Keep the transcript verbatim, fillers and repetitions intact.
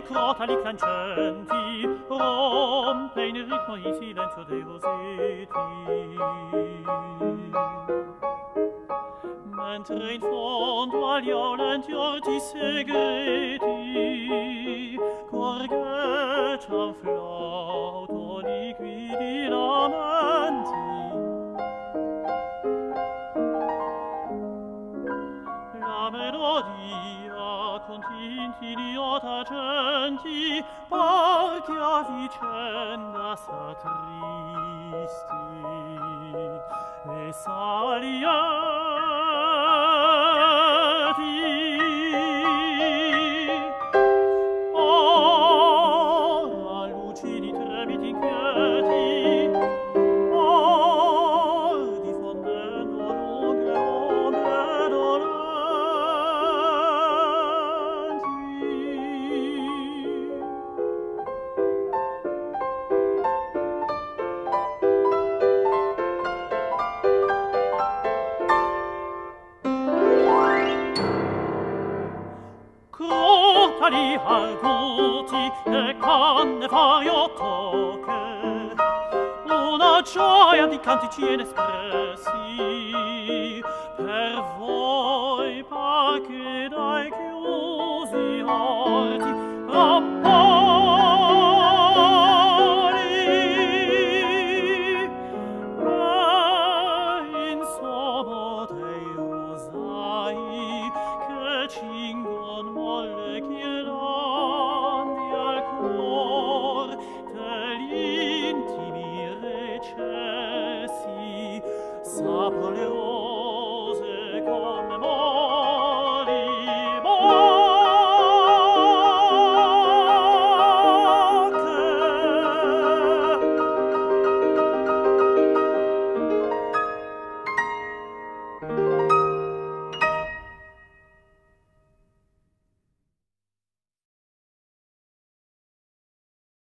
crotali clancenti, rompe in ritmo il silenzio dei roseti. Mentre in fondo agli aulenti orti segreti corteggian flauto liquidi lamenti. La melodia con tintini otagenti parte a vicenda sa tristi e salienti. Ora lucidi tremiti inquieti, or diffondendo lunghe onde dolenti. Crotali arguti e canne vario tocche, una gioia di cantici inespressi per voi, perché